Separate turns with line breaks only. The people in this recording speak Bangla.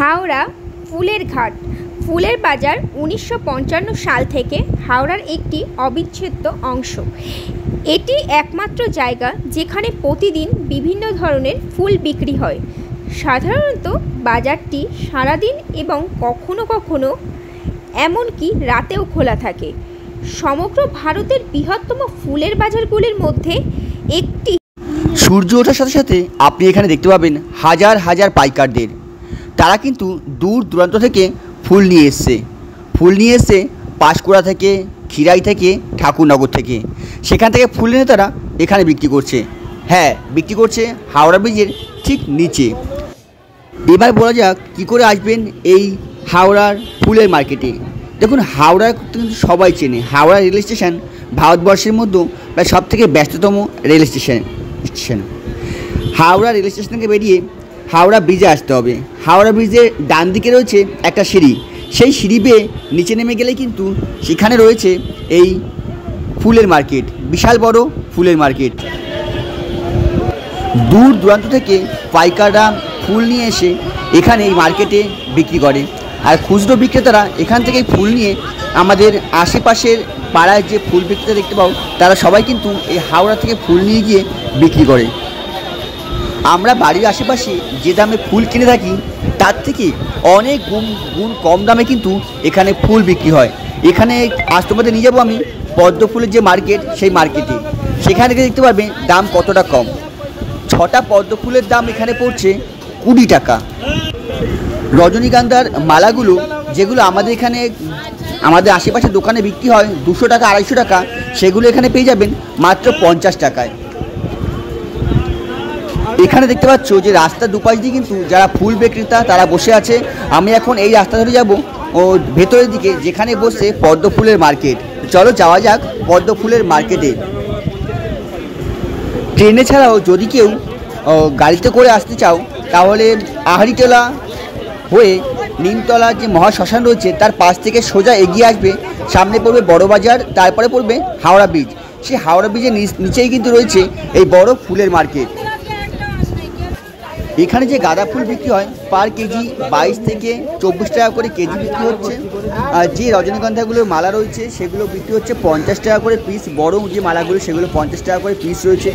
হাওড়া ফুলের ঘাট। ফুলের বাজার 1955 সাল থেকে হাওড়ার একটি অবিচ্ছেদ্য অংশ। এটি একমাত্র জায়গা যেখানে প্রতিদিন বিভিন্ন ধরনের ফুল বিক্রি হয়। সাধারণত বাজারটি সারাদিন এবং কখনো কখনো এমনকি রাতেও খোলা থাকে। সমগ্র ভারতের বৃহত্তম ফুলের বাজারগুলির মধ্যে একটি।
সূর্য ওঠার সাথে সাথে আপনি এখানে দেখতে পাবেন হাজার হাজার পাইকারদের। তারা কিন্তু দূর দূরান্ত থেকে ফুল নিয়ে এসছে পাঁশকুড়া থেকে, খিরাই থেকে, ঠাকুরনগর থেকে। সেখান থেকে ফুল এনে তারা এখানে বিক্রি করছে। হ্যাঁ, বিক্রি করছে হাওড়া ব্রিজের ঠিক নিচে। এবার বলা যাক কী করে আসবেন এই হাওড়ার ফুলের মার্কেটে। দেখুন, হাওড়া কিন্তু সবাই চেনে। হাওড়া রেল স্টেশন ভারতবর্ষের মধ্যে প্রায় সবথেকে ব্যস্ততম rail station. Howrah rail station থেকে বেরিয়ে হাওড়া ব্রিজে আসতে হবে। হাওড়া ব্রিজের ডান দিকে রয়েছে একটা সিঁড়ি। সেই সিঁড়ি বেয়ে নিচে নেমে গেলে কিন্তু সেখানে রয়েছে এই ফুলের মার্কেট, বিশাল বড় ফুলের মার্কেট। দূর দূরান্ত থেকে পাইকাররা ফুল নিয়ে এসে এখানে এই মার্কেটে বিক্রি করে। আর খুচরো বিক্রেতারা এখান থেকে ফুল নিয়ে আমাদের আশেপাশের পাড়ায় যে ফুল বিক্রেতা দেখতে পাও, তারা সবাই কিন্তু এই হাওড়া থেকে ফুল নিয়ে গিয়ে বিক্রি করে। আমরা বাড়ির আশেপাশে যে দামে ফুল কিনে থাকি তার থেকে অনেক গুণ কম দামে কিন্তু এখানে ফুল বিক্রি হয়। এখানে আজ তোমাদের নিয়ে যাবো আমি পদ্ম ফুলের যে মার্কেট, সেই মার্কেটে। সেখান থেকে দেখতে পারবে দাম কতটা কম। 6টা পদ্ম ফুলের দাম এখানে পড়ছে 20 টাকা। রজনীগন্ধার মালাগুলো যেগুলো আমাদের এখানে আমাদের আশেপাশে দোকানে বিক্রি হয় 200 টাকা 250 টাকা, সেগুলো এখানে পেয়ে যাবেন মাত্র 50 টাকায়। এখানে দেখতে পাচ্ছ যে রাস্তার দুপাশ দিয়ে কিন্তু যারা ফুল বিক্রেতা তারা বসে আছে। আমি এখন এই রাস্তা ধরে যাব ও ভেতরের দিকে, যেখানে বসে পদ্ম ফুলের মার্কেট। চলো যাওয়া যাক পদ্ম ফুলের মার্কেটে। ট্রেনে ছাড়াও যদি কেউ গাড়িতে করে আসতে চাও, তাহলে আহারিটোলা হয়ে নিমতলা যে মহাশ্মশান রয়েছে তার পাশ থেকে সোজা এগিয়ে আসবে। সামনে পড়বে বড় বাজার, তারপরে পড়বে হাওড়া ব্রিজ। সেই হাওড়া ব্রিজের নিচেই কিন্তু রয়েছে এই বড় ফুলের মার্কেট। এখানে যে গাঁদা ফুল বিক্রি হয় পার কেজি 22 থেকে 24 টাকা করে কেজি বিক্রি হচ্ছে। আর যে রজনীগন্ধাগুলোর মালা রয়েছে সেগুলো বিক্রি হচ্ছে 50 টাকা করে পিস। বড় যে মালাগুলো সেগুলো 50 টাকা করে পিস রয়েছে।